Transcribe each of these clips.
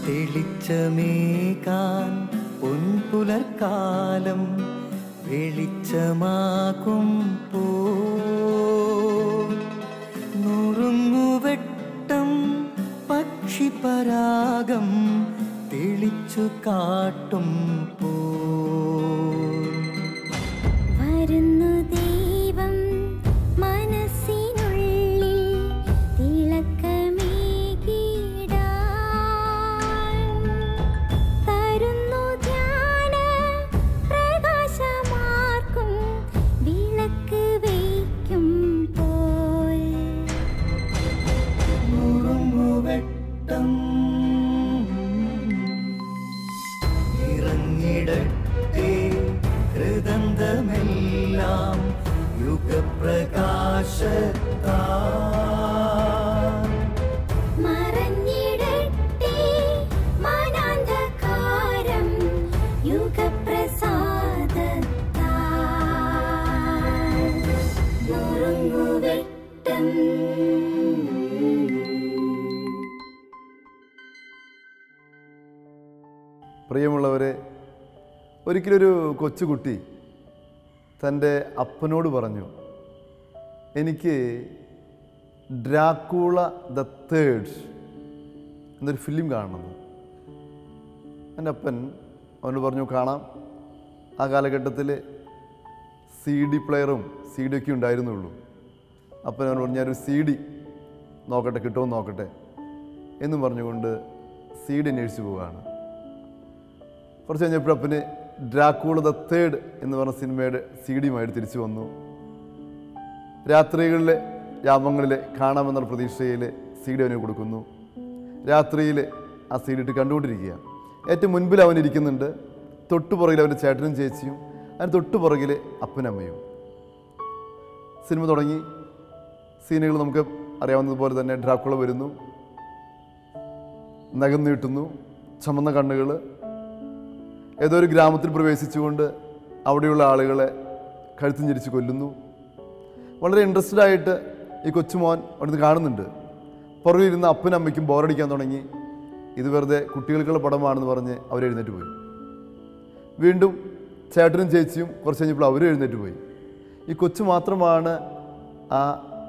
തെളിച്ചമേകാൻ പൊൻപുലർക്കാലം വെളിച്ചമാകുമ്പോ നുറുങ്ങുവെട്ടം പക്ഷിപരാഗം തെളിച്ചു കാട്ടുമ്പോ വരുന്നു ദൈവം മനസ്സിനുള്ളിൽ തിളക്കമേകിടാൻ തരുന്നു ധ്യാന പ്രകാശമാർക്കും വിളക്ക് വയ്ക്കുമ്പോൾ നുറുങ്ങുവെട്ടം ഇറങ്ങിടട്ടെ ഹൃദന്തമെല്ലാം യുഗപ്രകാശത്താൽ മറഞ്ഞിടട്ടെ മനാന്ധകാരം യുഗപ്രസാദത്താൽ നുറുങ്ങുവെട്ടം. പ്രിയമുള്ളവരെ, ഒരിക്കലൊരു കൊച്ചുകുട്ടി തൻ്റെ അപ്പനോട് പറഞ്ഞു, എനിക്ക് ഡ്രാക്കുള ദ തേർഡ് എന്നൊരു ഫിലിം കാണണമെന്ന്. എൻ്റെ അപ്പൻ അവനോട് പറഞ്ഞു, കാണാം. ആ കാലഘട്ടത്തിൽ CD പ്ലെയറും CD ഒക്കെ ഉണ്ടായിരുന്നുള്ളൂ. അപ്പൻ അവനോട് പറഞ്ഞു, ഞാനൊരു CD നോക്കട്ടെ, കിട്ടുമോ നോക്കട്ടെ എന്നും പറഞ്ഞുകൊണ്ട് CD അന്വേഷിച്ച് പോവുകയാണ്. കുറച്ച് കഴിഞ്ഞപ്പോൾ അപ്പന് ഡ്രാക്കുള ദ തേർഡ് എന്ന് പറഞ്ഞ സിനിമയുടെ CD-യുമായിട്ട് തിരിച്ചു വന്നു. രാത്രികളിലെ യാമങ്ങളിൽ കാണാമെന്നുള്ള പ്രതീക്ഷയിൽ CD അവന് കൊടുക്കുന്നു. രാത്രിയിൽ ആ CD ഇട്ട് കണ്ടുകൊണ്ടിരിക്കുക. ഏറ്റവും മുൻപിൽ അവൻ ഇരിക്കുന്നുണ്ട്, തൊട്ടുപുറകിൽ അവൻ്റെ ചേട്ടനും ചേച്ചിയും, അതിന് തൊട്ടുപുറകിൽ അപ്പനമ്മയും. സിനിമ തുടങ്ങി. സീനുകൾ നമുക്ക് അറിയാവുന്നതുപോലെ തന്നെ ഡ്രാക്കുള വരുന്നു, നഖം നീട്ടുന്നു, ചുമന്ന കണ്ണുകൾ, ഏതോ ഒരു ഗ്രാമത്തിൽ പ്രവേശിച്ചുകൊണ്ട് അവിടെയുള്ള ആളുകളെ കഴുത്തും ഞെരിച്ച് കൊല്ലുന്നു. വളരെ ഇൻട്രസ്റ്റഡ് ആയിട്ട് ഈ കൊച്ചുമോൻ അവിടുന്ന് കാണുന്നുണ്ട്. പുറകിലിരുന്ന അപ്പനും അമ്മയ്ക്കും ബോറടിക്കാൻ തുടങ്ങി. ഇത് വെറുതെ കുട്ടികൾക്കുള്ള പടമാണെന്ന് പറഞ്ഞ് അവരെഴുന്നേറ്റ് പോയി. വീണ്ടും ചേട്ടനും ചേച്ചിയും കുറച്ച് കഴിഞ്ഞപ്പോൾ അവരും എഴുന്നേറ്റ് പോയി. ഈ കൊച്ചു മാത്രമാണ് ആ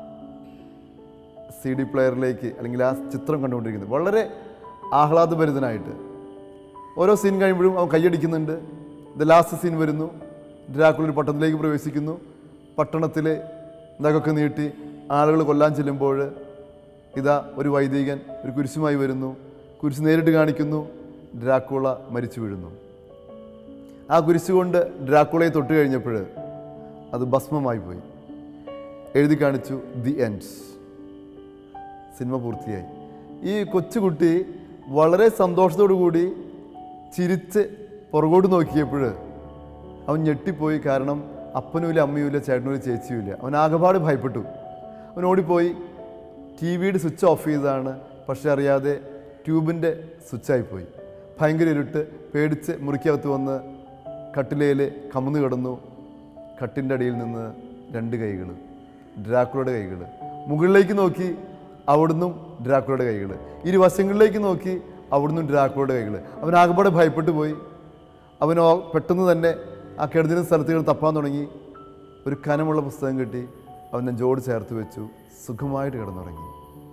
CD പ്ലെയറിലേക്ക് അല്ലെങ്കിൽ ആ ചിത്രം കണ്ടുകൊണ്ടിരിക്കുന്നത്, വളരെ ആഹ്ലാദഭരിതനായിട്ട്. ഓരോ സീൻ കഴിയുമ്പോഴും അവൻ കൈയടിക്കുന്നുണ്ട്. ദ ലാസ്റ്റ് സീൻ വരുന്നു. ഡ്രാക്കുള ഒരു പട്ടണത്തിലേക്ക് പ്രവേശിക്കുന്നു. പട്ടണത്തിൽ നഖമൊക്കെ നീട്ടി ആളുകൾ കൊല്ലാൻ ചെല്ലുമ്പോൾ ഇതാ ഒരു വൈദികൻ ഒരു കുരിശുമായി വരുന്നു. കുരിശ് നേരിട്ട് കാണിക്കുന്നു. ഡ്രാക്കുള മരിച്ചു വീഴുന്നു. ആ കുരിശ് കൊണ്ട് ഡ്രാക്കുളയെ തൊട്ട് കഴിഞ്ഞപ്പോൾ അത് ഭസ്മമായി പോയി. എഴുതി കാണിച്ചു, ദി എൻഡ്. സിനിമ പൂർത്തിയായി. ഈ കൊച്ചുകുട്ടി വളരെ സന്തോഷത്തോടു കൂടി ചിരിച്ച് പുറകോട്ട് നോക്കിയപ്പോൾ അവൻ ഞെട്ടിപ്പോയി. കാരണം അപ്പനുമില്ല, അമ്മയുമില്ല, ചേട്ടനുമില്ല, ചേച്ചിയുമില്ല. അവൻ ആകെപ്പാട് ഭയപ്പെട്ടു. അവൻ ഓടിപ്പോയി TV-യുടെ സ്വിച്ച് ഓഫ് ചെയ്തതാണ്. പക്ഷെ അറിയാതെ ട്യൂബിൻ്റെ സ്വിച്ചായിപ്പോയി. ഭയങ്കര ഇരുട്ട്. പേടിച്ച് മുറിക്കകത്ത് വന്ന് കട്ടിലയിൽ കമന്ന് കിടന്നു. കട്ടിൻ്റെ അടിയിൽ നിന്ന് 2 കൈകൾ, ഡ്രാക്കുളയുടെ കൈകൾ. മുകളിലേക്ക് നോക്കി, അവിടുന്നും ഡ്രാക്കുളയുടെ കൈകൾ. ഇരുവശങ്ങളിലേക്ക് നോക്കി, അവിടുന്ന് ഡ്രാക്കുളയുടെ കൈകൾ. അവൻ ആകെപ്പാടെ ഭയപ്പെട്ടു പോയി. അവനോ പെട്ടെന്ന് തന്നെ ആ കിടന്നിരുന്ന സ്ഥലത്തുകൾ തപ്പാൻ തുടങ്ങി. ഒരു കനമുള്ള പുസ്തകം കിട്ടി. അവൻ നെഞ്ചോട് ചേർത്ത് വെച്ചു. സുഖമായിട്ട് കിടന്നുറങ്ങി.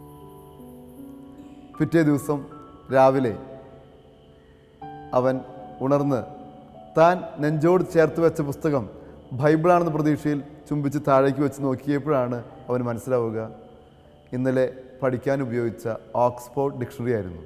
പിറ്റേ ദിവസം രാവിലെ അവൻ ഉണർന്ന് താൻ നെഞ്ചോട് ചേർത്ത് വെച്ച പുസ്തകം ബൈബിളാണെന്ന പ്രതീക്ഷയിൽ ചുംബിച്ച് താഴേക്ക് വെച്ച് നോക്കിയപ്പോഴാണ് അവന് മനസ്സിലാവുക ഇന്നലെ പഠിക്കാൻ ഉപയോഗിച്ച ഓക്സ്ഫോർഡ് ഡിക്ഷണറി ആയിരുന്നു.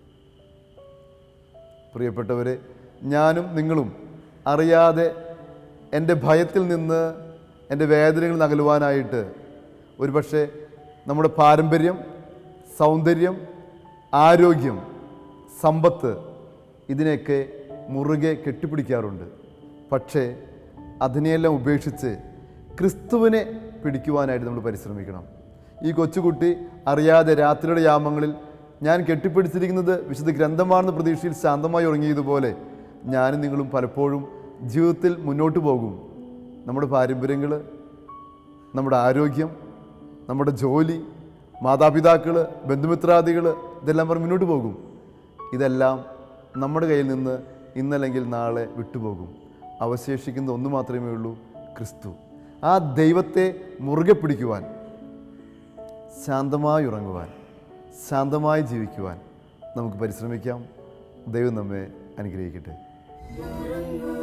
പ്രിയപ്പെട്ടവരെ, ഞാനും നിങ്ങളും അറിയാതെ എൻ്റെ ഭയത്തിൽ നിന്ന് എൻ്റെ വേദനകൾ നകലുവാനായിട്ട് ഒരുപക്ഷെ നമ്മുടെ പാരമ്പര്യം, സൗന്ദര്യം, ആരോഗ്യം, സമ്പത്ത് ഇതിനെയൊക്കെ മുറുകെ കെട്ടിപ്പിടിക്കാറുണ്ട്. പക്ഷേ അതിനെയെല്ലാം ഉപേക്ഷിച്ച് ക്രിസ്തുവിനെ പിടിക്കുവാനായിട്ട് നമ്മൾ പരിശ്രമിക്കണം. ഈ കൊച്ചുകുട്ടി അറിയാതെ രാത്രിയുടെ യാമങ്ങളിൽ ഞാൻ കെട്ടിപ്പിടിച്ചിരിക്കുന്നത് വിശുദ്ധ ഗ്രന്ഥമാണെന്ന പ്രതീക്ഷയിൽ ശാന്തമായി ഉറങ്ങിയതുപോലെ ഞാനും നിങ്ങളും പലപ്പോഴും ജീവിതത്തിൽ മുന്നോട്ട് പോകും. നമ്മുടെ പാരമ്പര്യങ്ങൾ, നമ്മുടെ ആരോഗ്യം, നമ്മുടെ ജോലി, മാതാപിതാക്കൾ, ബന്ധുമിത്രാദികൾ ഇതെല്ലാം പറഞ്ഞ് മുന്നോട്ട് പോകും. ഇതെല്ലാം നമ്മുടെ കയ്യിൽ നിന്ന് ഇന്നല്ലെങ്കിൽ നാളെ വിട്ടുപോകും. അവശേഷിക്കുന്ന ഒന്ന് മാത്രമേ ഉള്ളൂ, ക്രിസ്തു. ആ ദൈവത്തെ മുറുകെ പിടിക്കുവാൻ, ശാന്തമായി ഉറങ്ങുവാൻ, ശാന്തമായി ജീവിക്കുവാൻ നമുക്ക് പരിശ്രമിക്കാം. ദൈവം നമ്മെ അനുഗ്രഹിക്കട്ടെ.